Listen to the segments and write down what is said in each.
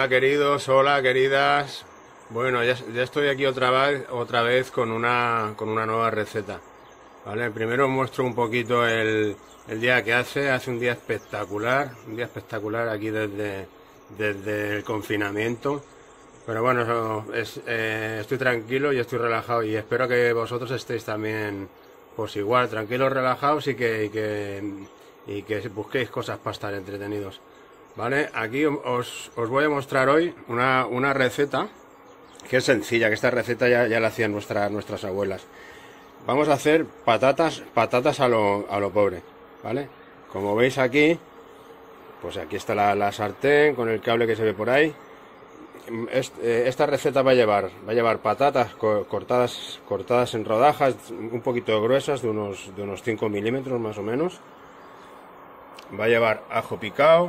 Hola queridos, hola queridas. Bueno, ya estoy aquí otra vez con una nueva receta. ¿Vale? Primero os muestro un poquito el día que hace un día espectacular aquí desde el confinamiento. Pero bueno, estoy tranquilo y estoy relajado y espero que vosotros estéis también pues igual, tranquilos, relajados y que busquéis cosas para estar entretenidos. Vale, aquí os voy a mostrar hoy una receta que es sencilla, que esta receta ya la hacían nuestras abuelas. Vamos a hacer patatas a lo pobre, ¿vale? Como veis aquí, pues aquí está la sartén con el cable que se ve por ahí. Esta receta va a llevar patatas cortadas en rodajas un poquito gruesas, de unos 5 milímetros más o menos. Va a llevar ajo picado,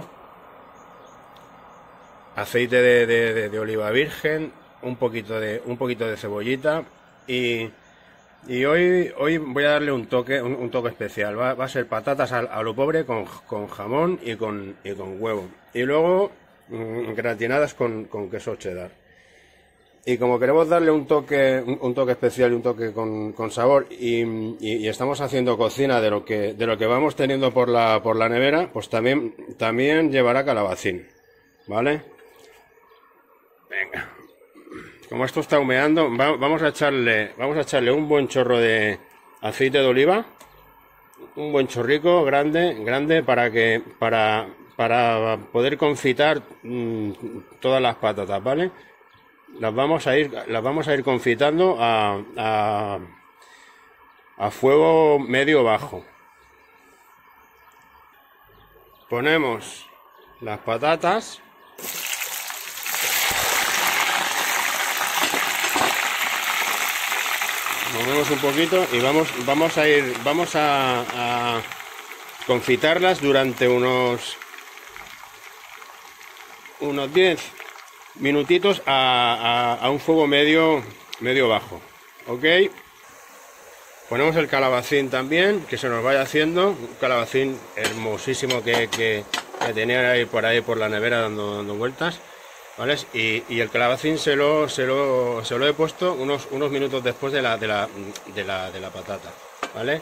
aceite de oliva virgen, un poquito de cebollita y hoy voy a darle un toque especial. Va a ser patatas a lo pobre con jamón y con huevo y luego gratinadas con queso cheddar. Y como queremos darle un toque especial y un toque con sabor y estamos haciendo cocina de lo que vamos teniendo por la nevera, pues también llevará calabacín, ¿vale? Venga, como esto está humeando, vamos a echarle un buen chorro de aceite de oliva, un buen chorrico grande para poder confitar todas las patatas, ¿vale? Las vamos a ir confitando a fuego medio bajo. Ponemos las patatas. Movemos un poquito y vamos a confitarlas durante unos 10 minutitos a un fuego medio bajo, ¿ok? Ponemos el calabacín también, que se nos vaya haciendo, un calabacín hermosísimo que tenía ahí por la nevera dando vueltas, ¿vale? Y el calabacín se lo he puesto unos minutos después de la patata, ¿vale?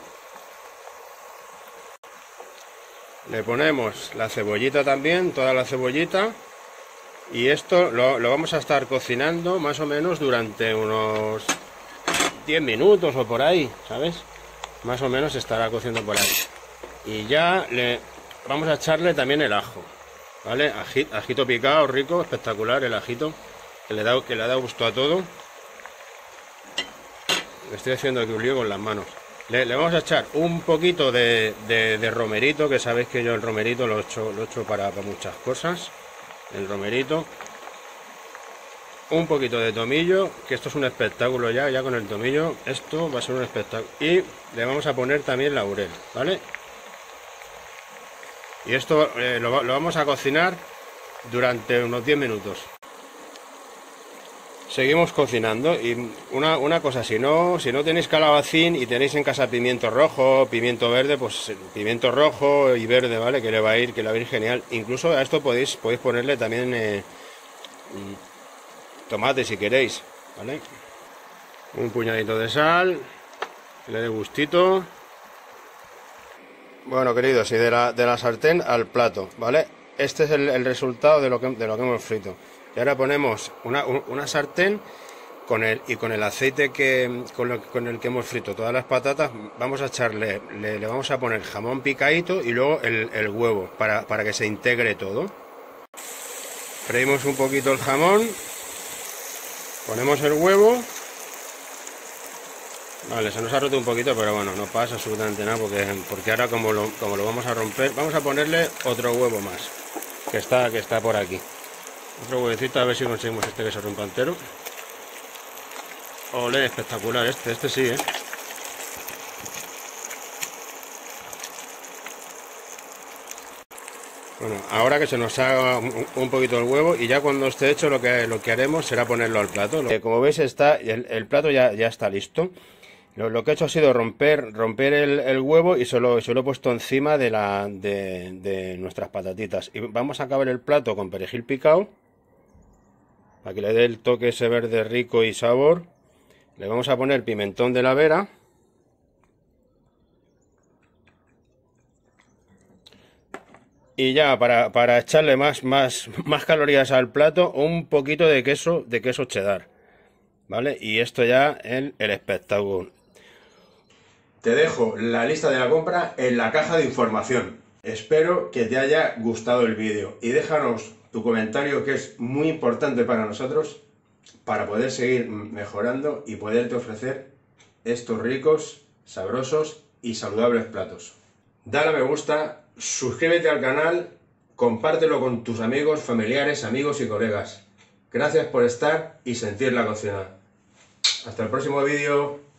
Le ponemos la cebollita también, toda la cebollita. Y esto lo vamos a estar cocinando más o menos durante unos 10 minutos o por ahí, ¿sabes? Más o menos estará cociendo por ahí. Y ya vamos a echarle también el ajo, ¿vale? Ajito picado, rico, espectacular el ajito, que le da gusto a todo. Le estoy haciendo aquí un lío con las manos. Le vamos a echar un poquito de romerito, que sabéis que yo el romerito lo echo para muchas cosas. El romerito, un poquito de tomillo, que esto es un espectáculo ya con el tomillo, esto va a ser un espectáculo. Y le vamos a poner también laurel, ¿vale? Y esto lo vamos a cocinar durante unos 10 minutos. Seguimos cocinando y una cosa, si no tenéis calabacín y tenéis en casa pimiento rojo, pimiento verde, pues pimiento rojo y verde, ¿vale? Que le va a ir genial. Incluso a esto podéis ponerle también tomate si queréis, ¿vale? Un puñadito de sal, que le dé gustito. Bueno, queridos, y de la sartén al plato, ¿vale? Este es el resultado de lo que hemos frito. Y ahora ponemos una sartén con el aceite con el que hemos frito todas las patatas. Vamos a echarle, le vamos a poner jamón picadito y luego el huevo para que se integre todo. Freímos un poquito el jamón, ponemos el huevo. Vale, se nos ha roto un poquito, pero bueno, no pasa absolutamente nada porque ahora como lo vamos a romper, vamos a ponerle otro huevo más que está por aquí. Otro huevecito, a ver si conseguimos que se rompa entero. Olé, espectacular este sí, ¿eh? Bueno, ahora que se nos haga un poquito el huevo y ya cuando esté hecho lo que haremos será ponerlo al plato. Como veis el plato ya está listo. Lo que he hecho ha sido romper el huevo y se lo he puesto encima de nuestras patatitas. Y vamos a acabar el plato con perejil picado. para que le dé el toque ese verde rico y sabor. Le vamos a poner pimentón de la Vera. Y ya para echarle más calorías al plato, un poquito de queso cheddar. ¿Vale? Y esto ya es el espectáculo. Te dejo la lista de la compra en la caja de información. Espero que te haya gustado el vídeo y déjanos tu comentario, que es muy importante para nosotros, para poder seguir mejorando y poderte ofrecer estos ricos, sabrosos y saludables platos. Dale a me gusta, suscríbete al canal, compártelo con tus amigos, familiares, amigos y colegas. Gracias por estar y sentir la cocina. Hasta el próximo vídeo.